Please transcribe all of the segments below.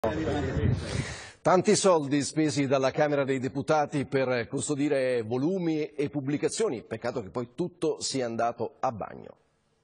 Tanti soldi spesi dalla Camera dei Deputati per custodire volumi e pubblicazioni, peccato che poi tutto sia andato a bagno.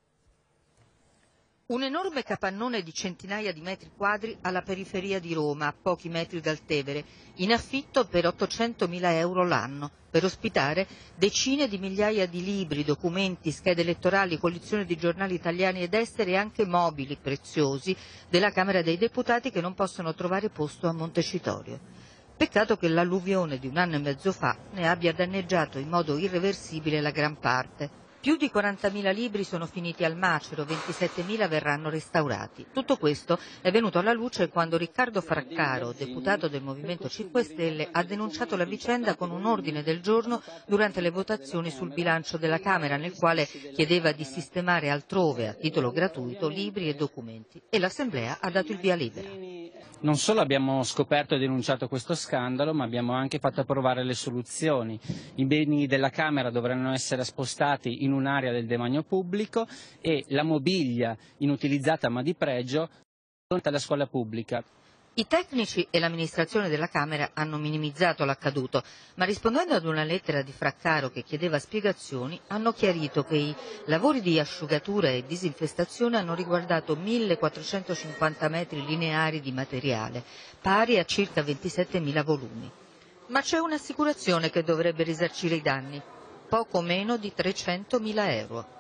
Un enorme capannone di centinaia di metri quadri alla periferia di Roma, a pochi metri dal Tevere, in affitto per 800.000 euro l'anno, per ospitare decine di migliaia di libri, documenti, schede elettorali, collezioni di giornali italiani ed esteri e anche mobili preziosi della Camera dei Deputati che non possono trovare posto a Montecitorio. Peccato che l'alluvione di un anno e mezzo fa ne abbia danneggiato in modo irreversibile la gran parte. Più di 40.000 libri sono finiti al macero, 27.000 verranno restaurati. Tutto questo è venuto alla luce quando Riccardo Fraccaro, deputato del Movimento 5 Stelle, ha denunciato la vicenda con un ordine del giorno durante le votazioni sul bilancio della Camera, nel quale chiedeva di sistemare altrove, a titolo gratuito, libri e documenti. E l'Assemblea ha dato il via libera. Non solo abbiamo scoperto e denunciato questo scandalo, ma abbiamo anche fatto approvare le soluzioni. I beni della Camera dovranno essere spostati in un'area del demanio pubblico e la mobilia inutilizzata ma di pregio pronta alla scuola pubblica. I tecnici e l'amministrazione della Camera hanno minimizzato l'accaduto, ma rispondendo ad una lettera di Fraccaro che chiedeva spiegazioni, hanno chiarito che i lavori di asciugatura e disinfestazione hanno riguardato 1.450 metri lineari di materiale, pari a circa 27.000 volumi. Ma c'è un'assicurazione che dovrebbe risarcire i danni, poco meno di 300.000 euro.